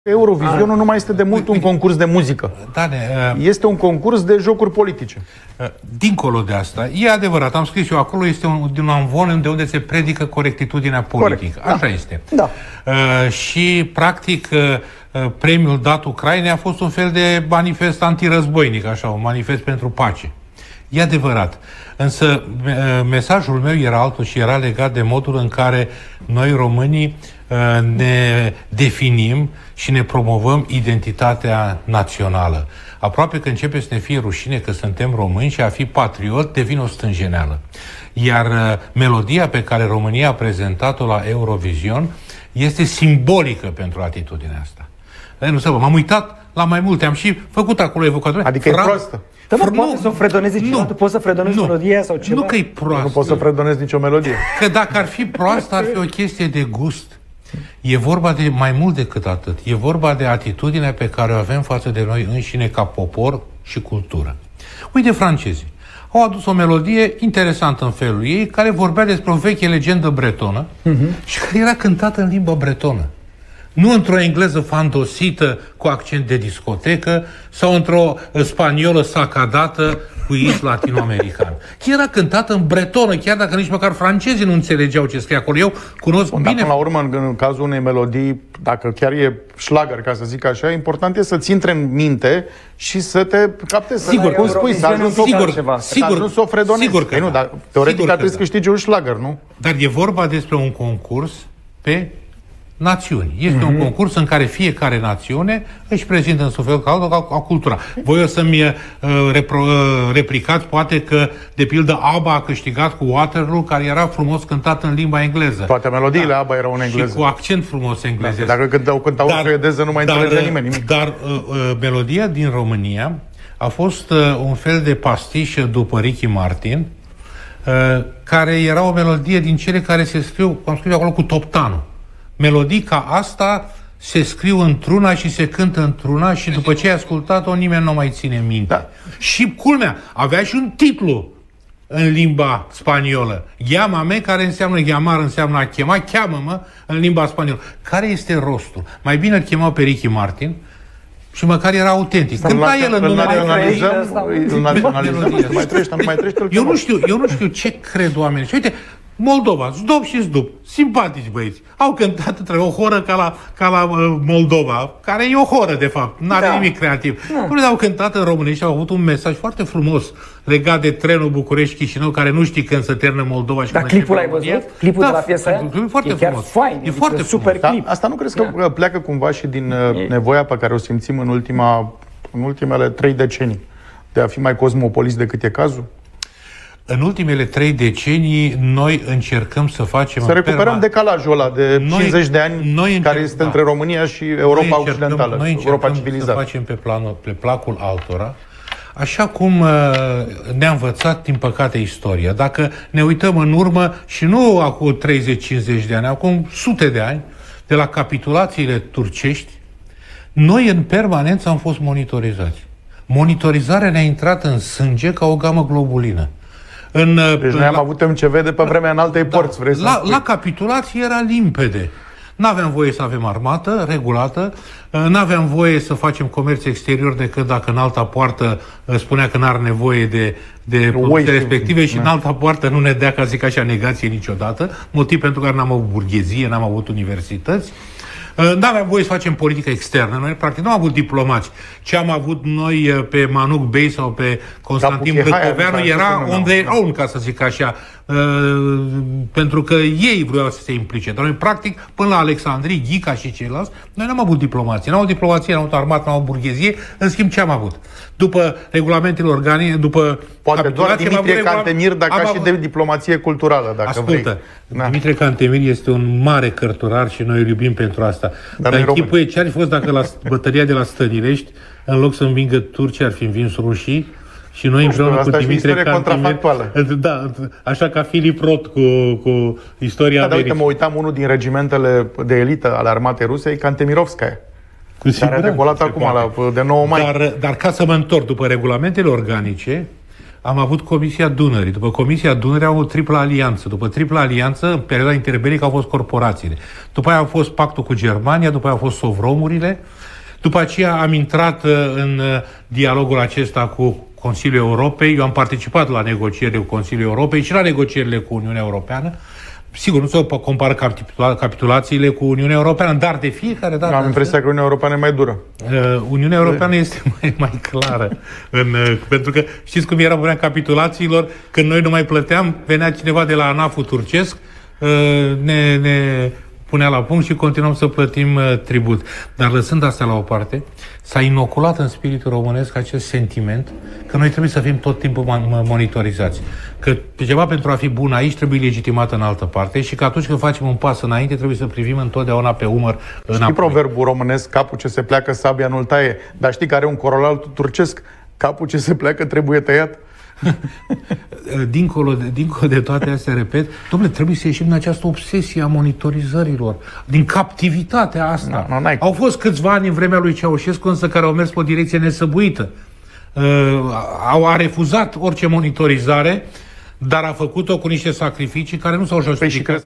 Eurovisionul nu mai este de mult un concurs de muzică. Este un concurs de jocuri politice. Dincolo de asta, e adevărat, am scris eu acolo, este un amvon de unde se predică corectitudinea politică. Corect. Așa este. Da. Și, practic, premiul dat Ucrainei a fost un fel de manifest antirăzboinic, așa, un manifest pentru pace. E adevărat. Însă mesajul meu era altul și era legat de modul în care noi, românii, ne definim și ne promovăm identitatea națională. Aproape că începe să ne fie rușine că suntem români și a fi patriot devine o stânjeneală. Iar melodia pe care România a prezentat-o la Eurovision este simbolică pentru atitudinea asta. Nu să vă, m-am uitat la mai multe, am și făcut acolo evocatori. Adică e proastă. Dar nu poate să o fredonezi ceva, tu poți să fredonezi melodia sau ceva? Nu că e proastă. Nu poți să fredonezi nicio melodie. Că dacă ar fi proastă, ar fi o chestie de gust. E vorba de mai mult decât atât. E vorba de atitudinea pe care o avem față de noi înșine ca popor și cultură. Uite, francezii au adus o melodie interesantă în felul ei, care vorbea despre o veche legendă bretonă și care era cântată în limba bretonă. Nu într-o engleză fantosită cu accent de discotecă sau într-o spaniolă sacadată cu is latino-american. Era cântată în bretonă, chiar dacă nici măcar francezii nu înțelegeau ce scrie acolo. Eu cunosc bine... Până la urmă, în cazul unei melodii, dacă chiar e schlager, ca să zic așa, important e să-ți intre în minte și să te captezi. Sigur, cum spui, să ajungi să o fredonezi. Sigur că nu, dar teoretic ar trebui să câștigi un schlager, nu? Dar e vorba despre un concurs pe națiuni. Este un concurs în care fiecare națiune își prezintă în suflet ca cultura. Voi o să-mi replicați poate că, de pildă, ABBA a câștigat cu Waterloo, care era frumos cântat în limba engleză. Toate melodiile ABBA erau în engleză. Și cu accent frumos englezesc. Dacă cântau suedeză, nu mai înțelege nimeni nimic. Dar melodia din România a fost un fel de pastiș după Ricky Martin, care era o melodie din cele care se scriu, am scris acolo, cu toptanul. Melodii ca asta se scriu într-una și se cântă într-una și după ce ai ascultat-o, nimeni nu mai ține minte. Da. Și culmea, avea și un titlu în limba spaniolă. Llama-me, care înseamnă llamar, înseamnă a chema, cheamă-mă în limba spaniolă. Care este rostul? Mai bine îl chema pe Ricky Martin și măcar era autentic. Cânta el în numele... Îl naționalizăm? Mai trăiește? Eu nu știu ce cred oamenii. Și uite, Moldova, Zdop și Zdup, simpatici băieți. Au cântat între o horă ca la Moldova, care e o horă, de fapt, n-are nimic creativ. Unde au cântat în românești, au avut un mesaj foarte frumos legat de trenul București-Chișinău, care nu știi când se termină Moldova și când clipul l-ai văzut? Clipul de la piesa aia? E foarte frumos. Fain, e foarte super clip. Asta nu crezi că pleacă cumva și din nevoia pe care o simțim în ultimele 3 decenii de a fi mai cosmopoliți decât e cazul? În ultimele 3 decenii, noi încercăm să facem... Să recuperăm decalajul ăla de 50 de ani care este între România și Europa Occidentală, Europa civilizată. Să facem pe placul altora, așa cum ne-a învățat, din păcate, istoria. Dacă ne uităm în urmă, și nu acum 30-50 de ani, acum sute de ani, de la capitulațiile turcești, noi în permanență am fost monitorizați. Monitorizarea ne-a intrat în sânge ca o gamă globulină. Deci noi am avut MCV de pe vremea înaltei porți, vrei să spui? La capitulație era limpede. N-aveam voie să avem armată regulată, n-aveam voie să facem comerț exterior decât dacă în alta poartă spunea că n-are nevoie de produse respective și în alta poartă nu ne dea, ca zic așa, negație niciodată, motiv pentru care n-am avut burghezie, n-am avut universități. N-aveam voie să facem politică externă. Noi, practic, nu am avut diplomați. Ce am avut noi pe Manuc Bey sau pe Constantin Brâcoveanu era on their own, ca să zic așa, pentru că ei vreau să se implice. Dar noi, practic, până la Alexandrii, Ghica și ceilalți, noi n-am avut diplomație. N-am avut diplomație, n-am avut armată, n-am avut burghezie. În schimb, ce am avut? După regulamentele organice, după poate doar Dimitrie Cantemir, dar ca și de diplomație culturală, dacă ascultă, vrei. Dimitrie Cantemir este un mare cărturar și noi îl iubim pentru asta. Dar închipuie ce ar fi fost dacă la bătălia de la Stănilești, în loc să învingă turcii, ar fi învins rușii și noi împreună cu Dimitrie Cantemir... Da, așa ca Filip Roth cu istoria Americii. Uite, mă uitam unul din regimentele de elită ale armatei rusei, Cantemirovskaya. Care a decolat acum de 9 mai. Dar ca să mă întorc, după regulamentele organice, am avut Comisia Dunării. După Comisia Dunării am avut tripla alianță. După tripla alianță, în perioada interbelică, au fost corporațiile. După aia a fost pactul cu Germania, după aia au fost sovromurile. După aceea am intrat în dialogul acesta cu Consiliul Europei. Eu am participat la negocierile cu Consiliul Europei și la negocierile cu Uniunea Europeană. Sigur, nu se compară capitulațiile cu Uniunea Europeană, dar de fiecare dată... Am impresia că Uniunea Europeană e mai dură. Uniunea Europeană este mai clară. Pentru că știți cum era problema capitulațiilor? Când noi nu mai plăteam, venea cineva de la ANAF-ul turcesc, ne punea la punct și continuăm să plătim tribut. Dar lăsând astea la o parte, s-a inoculat în spiritul românesc acest sentiment că noi trebuie să fim tot timpul monitorizați. Că ceva pentru a fi bun aici trebuie legitimat în altă parte și că atunci când facem un pas înainte trebuie să privim întotdeauna pe umăr înapoi. Știi proverbul românesc, capul ce se pleacă, sabia nu-l taie, dar știi că are un corolar turcesc, capul ce se pleacă trebuie tăiat? Dincolo de toate astea, repet, dom'le, trebuie să ieșim din această obsesie a monitorizărilor, din captivitatea asta. Au fost câțiva ani în vremea lui Ceaușescu, însă, care au mers pe o direcție nesăbuită. A refuzat orice monitorizare, dar a făcut-o cu niște sacrificii care nu s-au justificat.